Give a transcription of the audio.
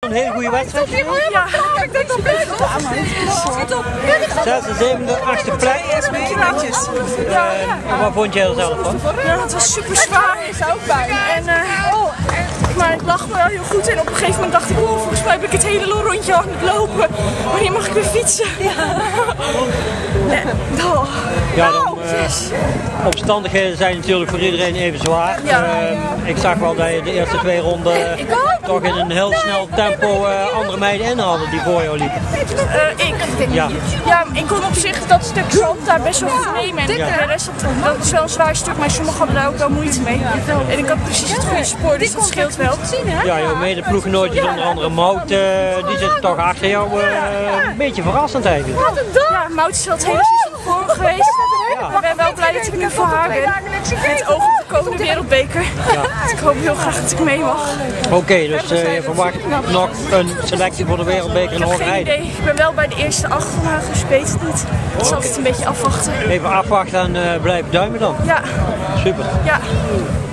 Een hele goede wedstrijd. Ja, ik denk dat het Zesde, zevende, achtste plek. Wat vond jij er zelf van? Ja, het was super zwaar. Maar ik lag me wel heel goed en op een gegeven moment dacht ik, oh, volgens mij heb ik het hele rondje aan het lopen. Wanneer mag ik weer fietsen? Ja, omstandigheden zijn natuurlijk voor iedereen even zwaar. Ik zag wel dat je de eerste 2 ronden toch in een heel snel tempo andere meiden inhaalden die voor jou liepen. Ik kon op zich dat stuk zand daar best wel goed nemen. En de rest, dat is wel een zwaar stuk, maar sommigen hadden daar ook wel moeite mee. En ik had precies het goede spoor, dus dat scheelt wel. Ja, jouw medeploeggenootjes, onder andere Mout, die zitten toch achter jou. Een beetje verrassend eigenlijk. Ja, Mout is wel het hele seizoen voor me geweest. Ik ben wel blij dat ik nu voor haar ben. Met oog op de komende wereldbeker. Ik hoop heel graag dat ik mee mag. Oké, dus je verwacht nog een selectie voor de wereldbeker in Hongarije? Geen idee. Ik ben wel bij de eerste 8 vandaag, dus ik weet het niet. Het is altijd een beetje afwachten. Even afwachten en blijven duimen dan. Ja. Super. Ja.